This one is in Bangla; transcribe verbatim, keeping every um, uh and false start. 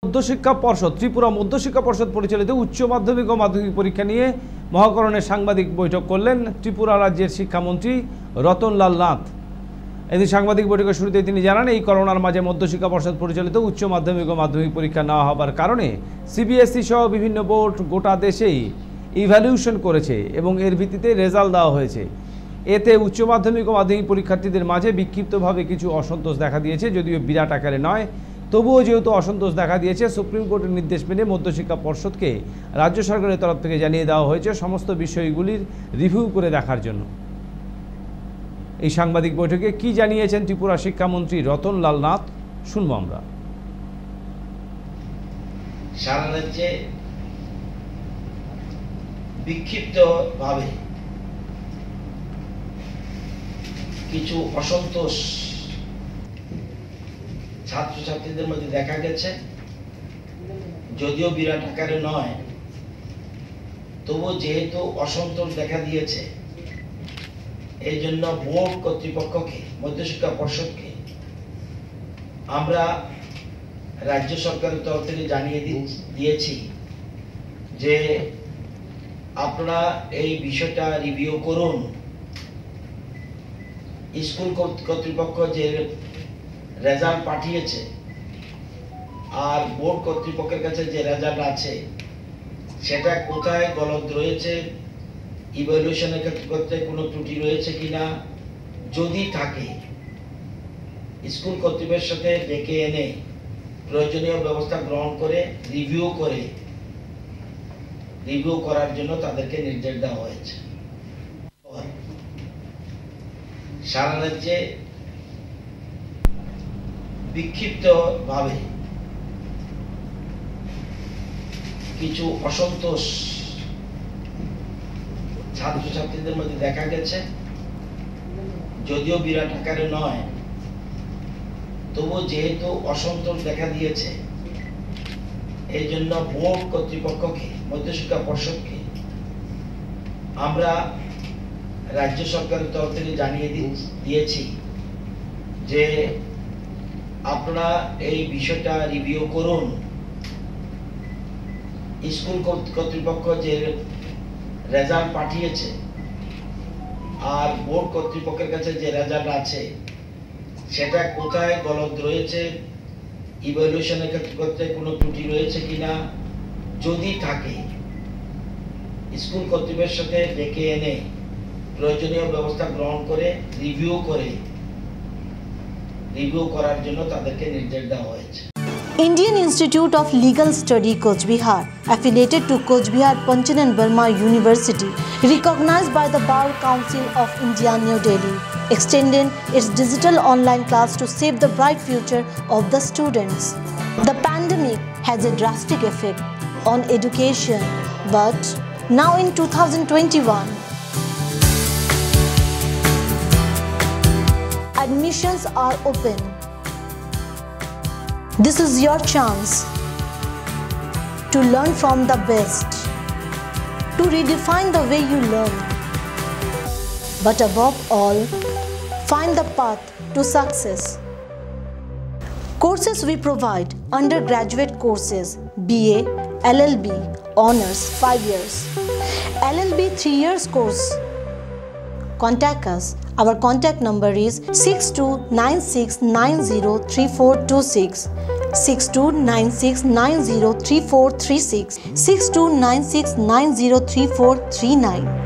মধ্যশিক্ষা পর্ষদ ত্রিপুরা মধ্যশিক্ষা পর্ষদ পরিচালিত উচ্চ মাধ্যমিক ও মাধ্যমিক পরীক্ষা নিয়ে মহাকরণে সাংবাদিক বৈঠক করলেন ত্রিপুরা রাজ্যের শিক্ষামন্ত্রী রতনলাল নাথ। এদিন সাংবাদিক বৈঠকের শুরুতে তিনি জানান, এই করোনার মাঝে মধ্যশিক্ষা পর্ষদ পরিচালিত উচ্চ মাধ্যমিক ও মাধ্যমিক পরীক্ষা না হবার কারণে সিবিএসই সহ বিভিন্ন বোর্ড গোটা দেশেই ইভ্যালুয়েশন করেছে এবং এর ভিত্তিতে রেজাল্ট দেওয়া হয়েছে। এতে উচ্চ মাধ্যমিক ও মাধ্যমিক পরীক্ষার্থীদের মাঝে বিক্ষিপ্তভাবে কিছু অসন্তোষ দেখা দিয়েছে, যদিও বিরাট আকারে নয়। তবুও যেহেতু অসন্তোষ দেখা দিয়েছে, সুপ্রিম কোর্টের নির্দেশ মেনে মধ্যশিক্ষা পর্ষদকে রাজ্য সরকারের তরফ থেকে জানিয়ে দেওয়া হয়েছে সমস্ত বিষয়গুলির রিভিউ করে দেখার জন্য। এই সাংবাদিক বৈঠকে কি জানিয়েছেন ত্রিপুরা শিক্ষামন্ত্রী রতনলাল নাথ, শুনবো আমরা। সারা রাজ্যে বিক্ষিপ্তভাবে কিছু অসন্তোষ ছাত্রছাত্রীদের মধ্যে দেখা গেছে, যদিও বিরাট আকারে নয়। তবু যেহেতু অসন্তোষ দেখা দিয়েছে, এই জন্য বোর্ড কর্তৃপক্ষকে, মধ্যশিক্ষা পর্ষদকে আমরা রাজ্য সরকারের তরফ থেকে জানিয়ে দিয়েছি যে আপনারা এই বিষয়টা রিভিউ করুন। স্কুল কর্তৃপক্ষ যে রেজাল্ট পাঠিয়েছে আর বোর্ড কর্তৃপক্ষের কাছে যে রেজাল্ট আছে সেটা কোথায় গলদ রয়েছে, ইভ্যালুয়েশনের ক্ষেত্রে কোনো ত্রুটি রয়েছে কিনা, যদি থাকে স্কুল কর্তৃপক্ষের সাথে ডেকে এনে প্রয়োজনীয় ব্যবস্থা গ্রহণ করে রিভিউ করে রিভিউ করার জন্য তাদেরকে নির্দেশ দেওয়া হয়েছে। সারা রাজ্যে বিক্ষিপ্তভাবে কিছু অসন্তোষ ছাত্রছাত্রীদের মধ্যে দেখা গেছে, যদিও বিরাট আকারে নয়। তবু যেহেতু অসন্তোষ দেখা দিয়েছে, এই জন্য বোর্ড কর্তৃপক্ষকে, মধ্যশিক্ষা পর্ষদকে আমরা রাজ্য সরকারের তরফ থেকে জানিয়ে দিয়েছি যে আপনারা এই বিষয়টা রিভিউ করুন। স্কুল কর্তৃপক্ষ যে রেজাল্ট পাঠিয়েছে আর বোর্ড কর্তৃপক্ষের কাছে যে রেজাল্ট আছে সেটা কোথায় গলদ রয়েছে, ইভ্যালুয়েশনের ক্ষেত্রে কোনো ত্রুটি রয়েছে কিনা, যদি থাকে স্কুল কর্তৃপক্ষের সাথে ডেকে এনে প্রয়োজনীয় ব্যবস্থা গ্রহণ করে রিভিউ করে রিভিউ করার জন্য তাদেরকে নির্দেশ দেওয়া হয়েছে। Indian Institute of Legal Study Coach Bihar, affiliated to Coach Bihar Panchan and Burma University, recognized by the Bar Council of India, New Delhi, extending its digital online class to save the bright future of the students. The pandemic has a drastic effect on education, but now in two thousand twenty-one, admissions are open. This is your chance to learn from the best, to redefine the way you learn, but above all, find the path to success. Courses we provide: undergraduate courses, B A, L L B, honors five years, L L B three years course. Contact us. Our contact number is six two nine six nine zero three four two six, six two nine six nine zero three four three six, six two nine six nine zero three four three nine.